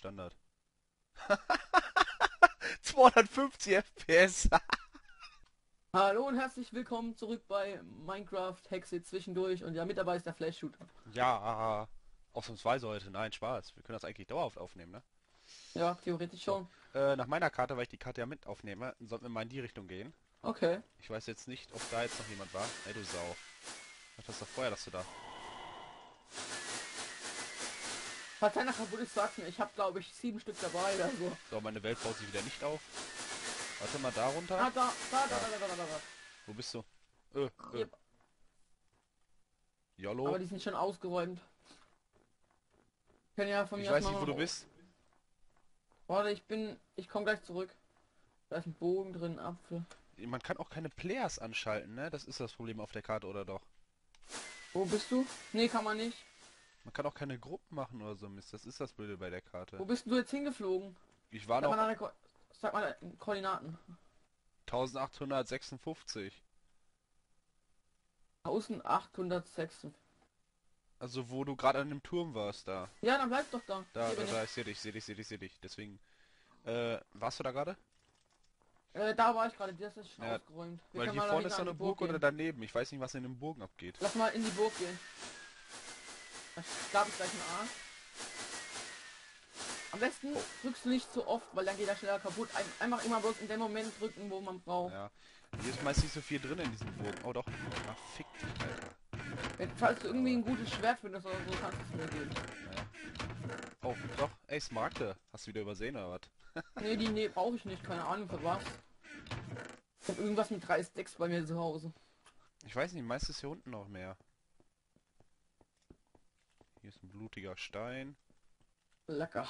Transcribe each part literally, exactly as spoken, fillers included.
Standard. zweihundertfünfzig F P S. Hallo und herzlich willkommen zurück bei Minecraft Hexe zwischendurch und ja, mit dabei ist der Flash Shooter. Ja, ausnahmsweise heute. Nein, Spaß. Wir können das eigentlich dauerhaft aufnehmen, ne? Ja, theoretisch So, schon. äh, nach meiner Karte, weil ich die Karte ja mit aufnehme, sollten wir mal in die Richtung gehen. Okay. Ich weiß jetzt nicht, ob da jetzt noch jemand war. Ey, du Sau. Mach das doch vorher, dass du da... Falls einer kaputt ist, sag's mir. Ich habe glaube ich sieben Stück dabei oder so. So, meine Welt baut sich wieder nicht auf. Warte mal, da runter. Ah, da, da, da, da, da, da, da, da. Wo bist du? Äh, äh. Yep. Jollo. Aber die sind schon ausgeräumt. Können ja von Ich mir aus weiß nicht, mal- wo du bist. Warte, ich bin... Ich komme gleich zurück. Da ist ein Bogen drin, Apfel. Man kann auch keine Players anschalten, ne? Das ist das Problem auf der Karte, oder doch? Wo bist du? Nee, kann man nicht. Man kann auch keine Gruppen machen oder so Mist. Das ist das Blöde bei der Karte. Wo bist du jetzt hingeflogen? Ich war Sag mal, noch deine Ko Sag mal deine Koordinaten. eintausendachthundertsechsundfünfzig. eintausendachthundertsechs. Also wo du gerade an dem Turm warst, da. Ja, dann bleib doch da. Da, Hier da, bin da, ich sehe dich, sehe dich, sehe dich, sehe dich. Deswegen, äh, warst du da gerade? ich. Äh, da war ich gerade. Das ist schon Ja, ausgeräumt. Wir Weil können hier mal vorne dahinter ist so an eine die Burg oder gehen. daneben. Ich weiß nicht, was in den Burgen abgeht. Lass mal in die Burg gehen. Da gab ich gleich einen Arsch. Am besten Oh. drückst du nicht zu oft, weil dann geht er schneller kaputt. Ein einfach immer bloß in dem Moment drücken, wo man braucht. Ja. Hier ist meist nicht so viel drin in diesen Burgen. Oh doch. Ach, fick dich, Alter. Wenn, falls du irgendwie ein gutes Schwert findest oder so, kannst du es mir geben. Ja. Oh, doch. Ey, Smaragde. Hast du wieder übersehen oder was? Nee, die nee, brauche ich nicht. Keine Ahnung für was. Ich hab irgendwas mit drei Stacks bei mir zu Hause. Ich weiß nicht, meist ist hier unten noch mehr. Hier ist ein blutiger Stein. Lecker.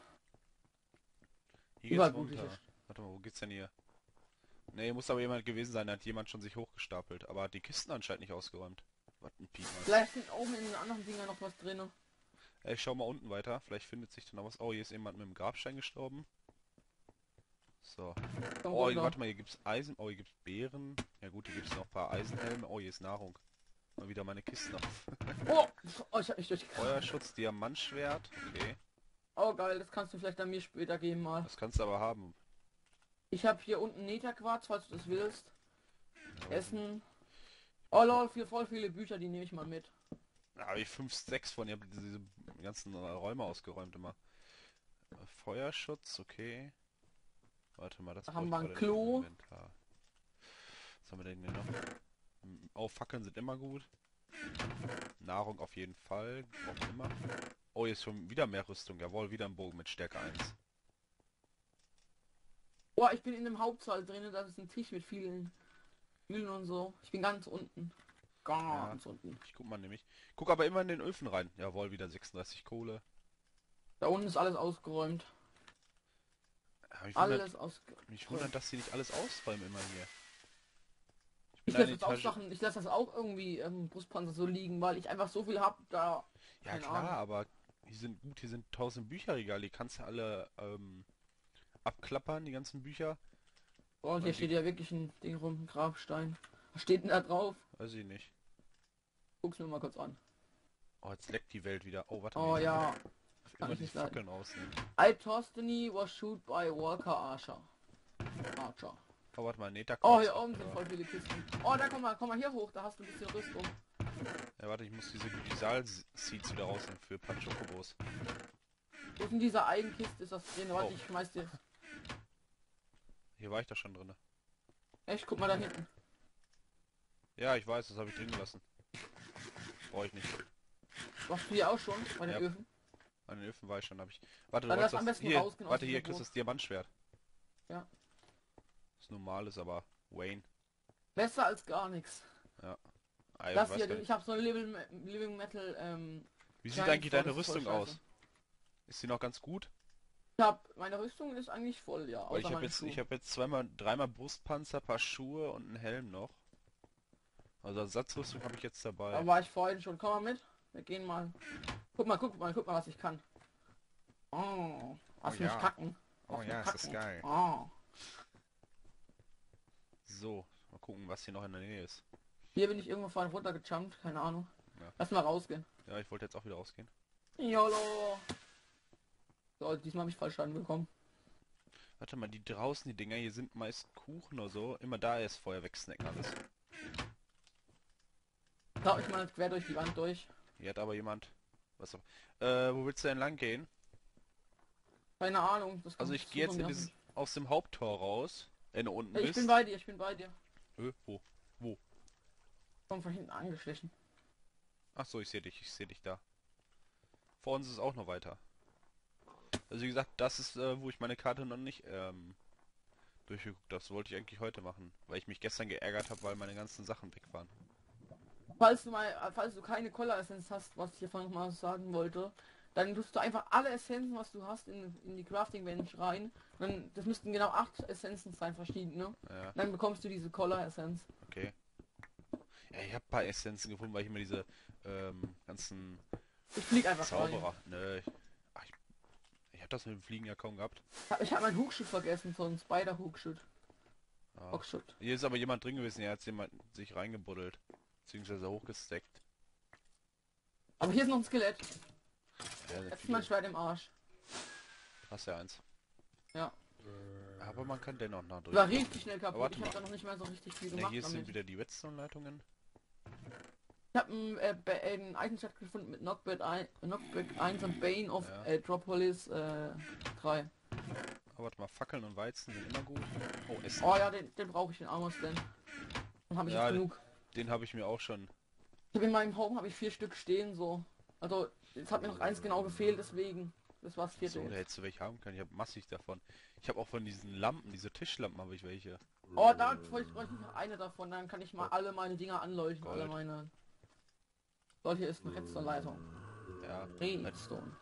Hier Überall geht's runter. blutige Warte mal, wo geht's denn hier? Ne, muss aber jemand gewesen sein, da hat jemand schon sich hochgestapelt. Aber hat die Kisten anscheinend nicht ausgeräumt. Was ein Piep, Mann. Vielleicht sind oben in den anderen Dinger noch was drin. Ey, ich schau mal unten weiter. Vielleicht findet sich da noch was. Oh, hier ist jemand mit dem Grabstein gestorben. So. Komm Oh, hier, runter. warte mal, hier gibt's Eisen. Oh, hier gibt's Beeren. Ja gut, hier gibt's noch ein paar Eisenhelme. Oh, hier ist Nahrung. Mal wieder meine Kisten auf. Oh, oh, ich hab mich durch. Feuerschutz, Diamantschwert. Okay. Oh geil, das kannst du vielleicht an mir später geben mal. Das kannst du aber haben. Ich habe hier unten Netherquarz, falls du das willst. Ja, Essen. Oh lol, viel, voll viele Bücher, die nehme ich mal mit. da habe ich fünf, sechs von. Ihr habt diese ganzen Räume ausgeräumt immer. Äh, Feuerschutz, okay. Warte mal, das Da brauch haben ich wir ein gerade Klo. im Inventar. Was haben wir denn hier noch? Oh, Fackeln sind immer gut. Nahrung auf jeden Fall. Brauchen wir immer. Oh, hier ist schon wieder mehr Rüstung. Jawohl, wieder ein Bogen mit Stärke eins. Oh, ich bin in dem Hauptsaal drin, das ist ein Tisch mit vielen Mühlen und so. Ich bin ganz unten. Ganz unten. Ich guck mal nämlich. Guck aber immer in den Öfen rein. Jawohl, wieder sechsunddreißig Kohle. Da unten ist alles ausgeräumt. Ja, mich, wundert, Alles ausgeräumt. mich wundert, dass sie nicht alles ausräumen immer hier. Ich bin lasse eine das auch Etage- Sachen, ich lasse das auch irgendwie im Brustpanzer so liegen, weil ich einfach so viel habe, da. Ja keine klar, Ahnung. aber hier sind gut, hier sind tausend Bücherregale. Die kannst du alle ähm, abklappern, die ganzen Bücher. Oh, und hier Und die- steht ja wirklich ein Ding rum, ein Grabstein. Was steht denn da drauf? Weiß ich nicht. Guck's mir mal kurz an. Oh, jetzt leckt die Welt wieder. Oh, warte Oh mal. ja. Immer ich die nicht leiden. Fackeln rausnehmen. Altostany was shoot by Walker Archer. Archer. Oh, warte mal, nee, da Oh, kommt's hier noch. oben sind voll viele Kisten. Oh, da komm mal, komm mal hier hoch, da hast du ein bisschen Rüstung. Ja, warte, ich muss diese Grisal-Seeds wieder rausnehmen für Pachokobos. Wo ist in dieser einen Kiste ist das drin? Warte, Oh. ich schmeiß dir. Hier war ich da schon drin. Echt, guck mal da hinten. Ja, ich weiß, das habe ich drin gelassen. Brauche ich nicht. Warst du hier auch schon bei den Ja. Öfen? An den Öfen war ich schon, habe ich. Warte, Dann du lass wolltest am das... besten Hier, rausgehen aus warte, hier dieser kriegst du Burg. das Diamantschwert. Ja. Das normal ist aber Wayne. Besser als gar nichts. Ah, ich Das weiß hier, gar nicht. ich habe so ein Living, Living Metal, ähm, Wie sieht Giant eigentlich Sword, deine das ist voll Rüstung aus? scheiße. Ist sie noch ganz gut? Ich hab, meine Rüstung ist eigentlich voll, ja. Weil ich Außer habe meine jetzt, Schuhe. ich habe jetzt zweimal, dreimal Brustpanzer, paar Schuhe und einen Helm noch. Also Ersatzrüstung habe ich jetzt dabei. Da war ich vorhin schon. Komm mal mit. Wir gehen mal. Guck mal, guck mal, guck mal, was ich kann. Oh, lass Oh mich ja. kacken. Oh Lass ja, mich ist das kacken. geil. Oh. So, mal gucken, was hier noch in der Nähe ist. Hier bin ich irgendwo vorhin runtergejumpt, keine Ahnung. Ja. Lass mal rausgehen. Ja, ich wollte jetzt auch wieder rausgehen. YOLO. So, diesmal habe ich falsch anbekommen. Warte mal, die draußen, die Dinger, hier sind meist Kuchen oder so. Immer da ist Feuer wegsnacken alles. Trau ich mal quer durch die Wand durch. Hier hat aber jemand... Was auch... Äh, wo willst du denn lang gehen? Keine Ahnung. Das Also kann ich gehe jetzt in dieses, aus dem Haupttor raus. Wenn du unten Hey, ich bist. bin bei dir, ich bin bei dir. Äh, wo? Wo? Komm von hinten angeschlichen. Ach so, ich sehe dich, ich sehe dich da. Vor uns ist auch noch weiter. Also wie gesagt, das ist, äh, wo ich meine Karte noch nicht ähm, durchgeguckt habe. Das wollte ich eigentlich heute machen, weil ich mich gestern geärgert habe, weil meine ganzen Sachen weg waren. Falls du mal, falls du keine Cola-Essenz hast, was ich hier vorhin noch mal sagen wollte, dann tust du einfach alle Essenzen, was du hast, in, in die Crafting Bench rein. Dann, das müssten genau acht Essenzen sein, verschiedene. Ja, Dann bekommst du diese Cola-Essenz. okay. Ja, ich habe ein paar Essenzen gefunden, weil ich immer diese ähm, ganzen Ich flieg einfach Zauberer... rein. Ne, ich, ach, ich, ich habe das mit dem Fliegen ja kaum gehabt. Ich habe meinen Hookshot vergessen, so ein Spider-Hookshot. Ah. Hookshot. Hier ist aber jemand drin gewesen, der hat jemand sich reingebuddelt. Beziehungsweise hochgesteckt. Aber hier ist noch ein Skelett. Ja, Jetzt ist mein Schwert im Arsch. hast ja eins. Ja. Aber man kann dennoch nach durch. War richtig schnell Aber kaputt. warte Ich habe mal. da noch nicht mal so richtig viel Ne, gemacht hier sind damit. wieder die Redstone-Leitungen. Ich habe einen äh, Ba- äh, einen Eisenschatz gefunden mit Knockback eins und Bane of Ja. äh, Dropolis äh, drei. Aber warte mal, Fackeln und Weizen sind immer gut. Oh, Essen. Oh ja, den, den brauche ich, den Armor Stand. Dann habe ich Ja, jetzt genug. Den habe ich mir auch schon. Ich habe in meinem Home habe ich vier Stück stehen so. Also jetzt hat mir noch eins genau gefehlt, deswegen. Das war's vierte. So, da jetzt. hättest du welche haben können. Ich habe massig davon. Ich habe auch von diesen Lampen, diese Tischlampen habe ich welche. Oh, da bräuchte ich noch eine davon, dann kann ich mal alle meine Dinger anleuchten, alle Gold. meine. So, hier ist eine Redstone-Leitung. Ja. Redstone.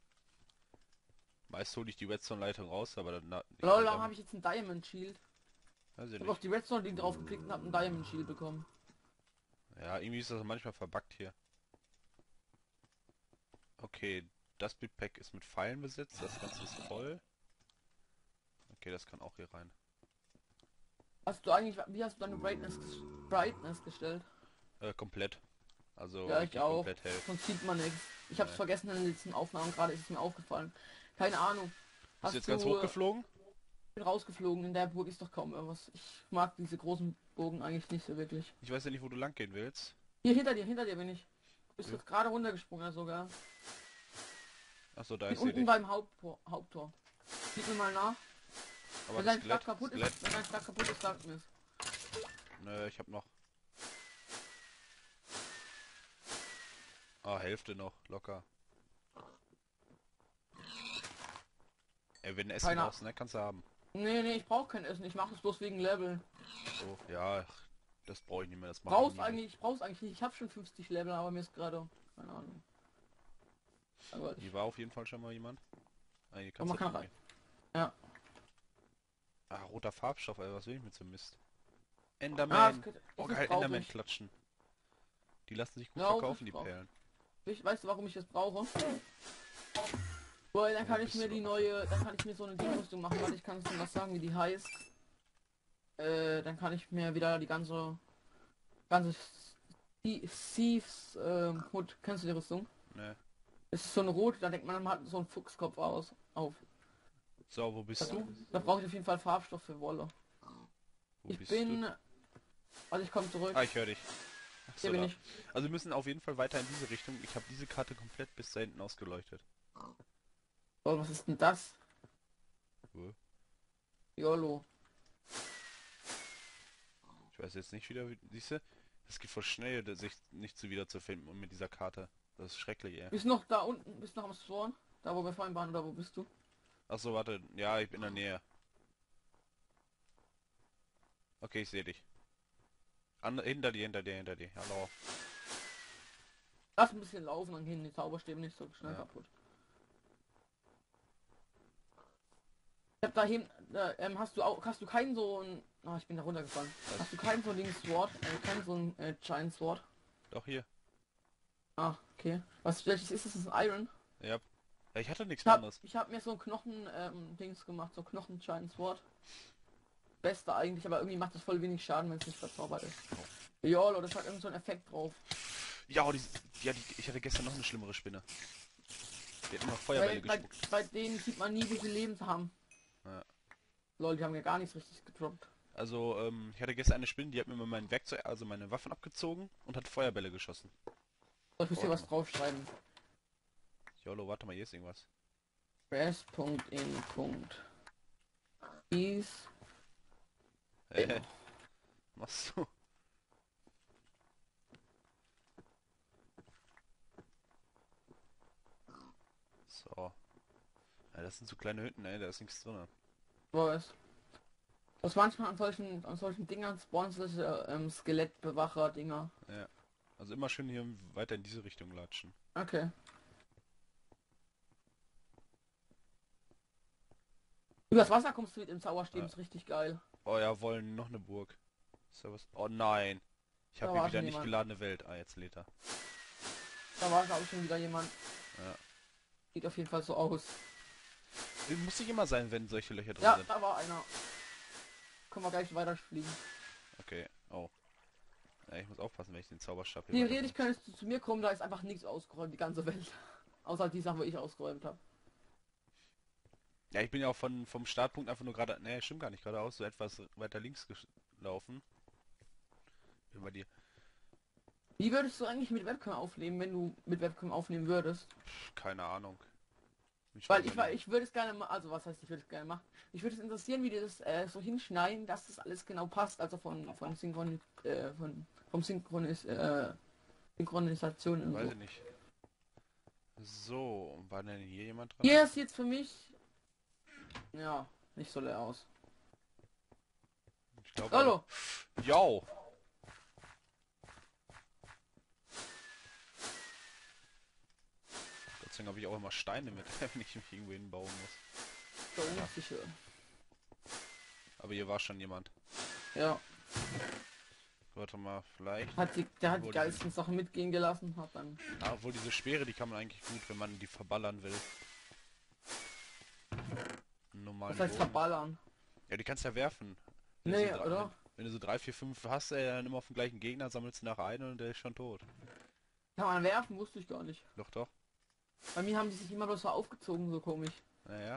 Meist hole ich die Redstone-Leitung raus, aber dann... Na, ich Lol, will warum dann- habe ich jetzt ein Diamond Shield? Weiß ich Ich habe auf nicht. die Redstone-Link drauf geklickt und habe ein Diamond Shield bekommen. Ja, irgendwie ist das manchmal verbuggt hier. Okay, das Bitpack ist mit Pfeilen besetzt, das Ganze ist voll. Okay, das kann auch hier rein. Hast du eigentlich, wie hast du deine Brightness, Brightness gestellt? Äh, komplett. Also Ja, ich richtig auch. komplett hell. Sonst sieht man nichts. Ich habe es Nee. vergessen in den letzten Aufnahmen, gerade ist es mir aufgefallen. Keine Ahnung. Bist du jetzt ganz hochgeflogen? Ich bin rausgeflogen, in der Burg ist doch kaum irgendwas. Ich mag diese großen Burgen eigentlich nicht so wirklich. Ich weiß ja nicht, wo du lang gehen willst. Hier, hinter dir, hinter dir bin ich. Du bist Ja. jetzt gerade runtergesprungen sogar. Achso, da Bin ist sie unten dich. beim Haupttor. Haupttor. Gib mir mal nach. Aber Wenn das dein Schlag Skelett, kaputt Skelett. ist, wenn dein Schlag kaputt ist, sag mir's. Nö, ich hab noch. Ah, Hälfte noch, locker. Ey, wenn du Essen Keiner. brauchst, ne, kannst du haben. Nee, nee, ich brauche kein Essen. Ich mache das bloß wegen Level. So, ja, ach, das brauche ich nicht mehr, das mache ich Brauchst nie. eigentlich, brauchst eigentlich nicht. Ich habe schon fünfzig Level, aber mir ist gerade, keine Ahnung. Aber ich, Hier war auf jeden Fall schon mal jemand. Ah, hier komm, kannst man du kann rein. rein. Ja. Ah, roter Farbstoff, ey, was will ich mit so Mist? Ah, Enderman! das könnte- Oh das geil, brauche Enderman ich. klatschen. Die lassen sich gut Ja, verkaufen, das die brauch- Perlen. Ich, weißt du, warum ich das brauche? Weil dann Wo kann ich bist mir du, die Affe? neue, dann kann ich mir so eine Ding-Rüstung machen, weil ich kann es dir was sagen, wie die heißt. Äh, dann kann ich mir wieder die ganze, ganze die Thieves ähm, Hood, kennst du die Rüstung? Ne. Es ist so eine rote, da denkt man, man hat so einen Fuchskopf aus, auf. So, wo bist du? Da brauche ich auf jeden Fall Farbstoff für Wolle. Wo Ich bist bin, du? also ich komme zurück. Ah, ich höre dich. Ach so, Hier bin da. ich. Also wir müssen auf jeden Fall weiter in diese Richtung. Ich habe diese Karte komplett bis da hinten ausgeleuchtet. Oh, was ist denn das? Wo? YOLO. Ich weiß jetzt nicht wieder, wie... Siehst du? Es geht voll schnell, das sich nicht zu wieder zu finden und mit dieser Karte. Das ist schrecklich, ey. Bist noch da unten, bist noch am Spawn? Da wo wir vorhin waren, oder wo bist du? Achso, warte. Ja, ich bin in der Nähe. Okay, ich sehe dich. An, hinter dir, hinter dir, hinter dir. Hallo. Lass ein bisschen laufen, dann gehen die Zauberstäbe nicht so schnell Ja. kaputt. Ich hab da hinten, äh, ähm, hast du auch, hast du keinen so ein, ah, ich bin da runtergefallen. Was? Hast du keinen so ein Ding Sword, äh, keinen so ein äh, Giant Sword? Doch hier. Ah, okay. Was, welches ist es? Ist ein Iron? Ja. Ja, ich hatte nichts Ich hab, anderes. ich hab mir so ein Knochen, ähm, Dings gemacht, so Knochen Giant Sword. Beste eigentlich, aber irgendwie macht das voll wenig Schaden, wenn es nicht verzaubert ist. Jolo, das hat irgend so einen Effekt drauf. Ja, oh, die, ja die, ich hatte gestern noch eine schlimmere Spinne. Die hat immer Feuerbälle Bei, bei, gespuckt. bei denen sieht man nie, wie viel Leben sie haben. Ja. Lol, die haben ja gar nichts richtig gedroppt. Also, ähm, ich hatte gestern eine Spinne, die hat mir immer mein Werkzeug, also meine Waffen abgezogen und hat Feuerbälle geschossen. So, ich muss hier was draufschreiben. Jolo, warte mal, hier ist irgendwas. Press.in. Is. Äh, machst du? So. Ja, das sind so kleine Hütten, ey, da ist nichts drin. Was? Was manchmal an solchen, an solchen Dingern spawnen solche ähm, Skelettbewacher-Dinger. Ja. Also immer schön hier weiter in diese Richtung latschen. Okay. Übers Wasser kommst du mit dem Zauberstäben, Ja. ist richtig geil. Oh ja, wollen noch eine Burg. Ist da was? Oh nein. Ich Da habe hier war wieder schon nicht jemand. geladene Welt. Ah, jetzt lädt er. Da war glaube ich schon wieder jemand. Ja. Sieht auf jeden Fall so aus. Das muss nicht immer sein, wenn solche Löcher drin Ja, sind. da war einer. Können wir gleich weiter fliegen. Okay. Oh. Ja, ich muss aufpassen, wenn ich den Zauberstab hier Theoretisch weiter- könntest du zu mir kommen, da ist einfach nichts ausgeräumt, die ganze Welt. Außer die Sachen, wo ich ausgeräumt habe. Ja, ich bin ja auch von, vom Startpunkt einfach nur gerade... Ne, stimmt gar nicht. Geradeaus so etwas weiter links gelaufen. Bin bei dir. Wie würdest du eigentlich mit Webcam aufnehmen, wenn du mit Webcam aufnehmen würdest? Pff, keine Ahnung. Ich Weil weiß ich, auch weil nicht. ich würde es gerne mal, also was heißt, ich würde es gerne machen. Ich würde es interessieren, wie die das äh, so hinschneiden, dass das alles genau passt, also von von Synchron äh, von vom Synchronis äh, Synchronisation und Weiß so. ich nicht. So, war denn hier jemand dran? Hier sieht für mich ja nicht so leer aus. Ich glaube... Hallo. Jo! Gott sei Dank habe ich auch immer Steine mit, wenn ich mich irgendwo hinbauen muss. So unsicher. Aber hier war schon jemand. Ja, Warte mal, vielleicht... hat die, der hat die Obwohl geilsten Sachen mitgehen gelassen, hat dann. Ah, obwohl diese Speere, die kann man eigentlich gut, wenn man die verballern will. Einen normalen Was heißt Bogen. verballern? Ja, die kannst du ja werfen. Wenn du Nee, so drei- oder? Wenn, wenn du so drei, vier, fünf hast, ey, dann immer auf den gleichen Gegner, sammelst du nachher einen und der ist schon tot. Kann man werfen, wusste ich gar nicht. Doch, doch. Bei mir haben die sich immer bloß so aufgezogen, so komisch. Naja.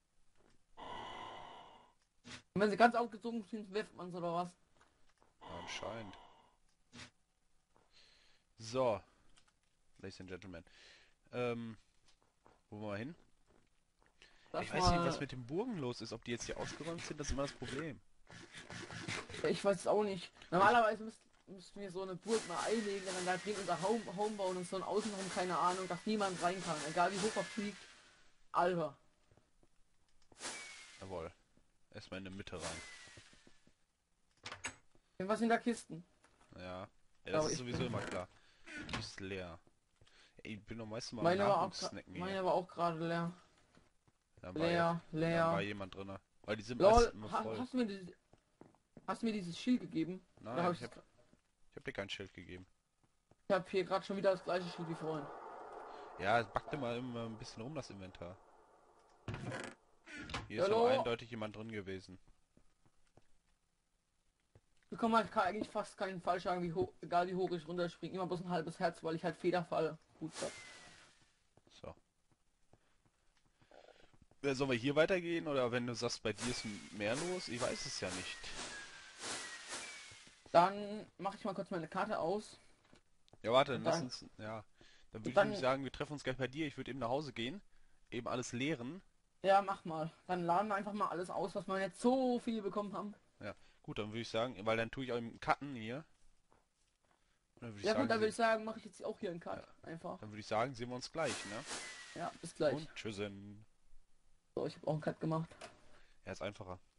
Und wenn sie ganz aufgezogen sind, wirft man oder was? Anscheinend. So. Ladies and Gentlemen. Ähm. Wo wollen wir hin? Sag Ich weiß nicht, mal, was mit den Burgen los ist. Ob die jetzt hier ausgeräumt sind, das ist immer das Problem. ich weiß es auch nicht. Normalerweise müsst, müssten wir so eine Burg mal einlegen, dann da drin unser Home, Home bauen und so ein Außenraum, keine Ahnung, dass niemand rein kann. Egal wie hoch er fliegt. Alter. Jawohl. Erstmal in die Mitte rein. Was in der Kisten? Ja. Ja, Aber das ist ich sowieso bin- immer klar. Die ist leer. Ey, ich bin doch meistens mal am Meine war auch, Nahrungssnacken gra- meine hier. war auch gerade leer. Da war, ja, Leer, da war leer. jemand drin. Weil die sind Lol, meistens immer ha, voll. hast du mir dieses, hast du mir dieses Schild gegeben? Oder Nein, hab ich ich hab, ich hab dir kein Schild gegeben. ich hab hier gerade schon wieder das gleiche Schild wie vorhin. Ja, es backt immer, immer ein bisschen rum, das Inventar. Hier ist Hallo? aber eindeutig jemand drin gewesen. Ich bekomme halt ka- eigentlich fast keinen Fallschaden, wie hoch, egal wie hoch ich runterspringe. Immer bloß ein halbes Herz, weil ich halt Federfall gut hab. So. Ja, sollen wir hier weitergehen? Oder wenn du sagst, bei dir ist mehr los? Ich weiß es ja nicht. Dann mache ich mal kurz meine Karte aus. Ja, warte, dann Und lass dann- uns... Ja. Dann würde ich dann- nämlich sagen, wir treffen uns gleich bei dir. Ich würde eben nach Hause gehen. Eben alles leeren. Ja, mach mal. Dann laden wir einfach mal alles aus, was wir jetzt so viel bekommen haben. Ja. Gut, dann würde ich sagen, weil dann tue ich auch im Cutten hier. Und dann würde ich Ja sagen, gut, dann würde se- ich sagen, mache ich jetzt auch hier einen Cut. Einfach. dann würde ich sagen, sehen wir uns gleich, ne? Ja, bis gleich. Und tschüssen. So, ich habe auch einen Cut gemacht. Ja, ist einfacher.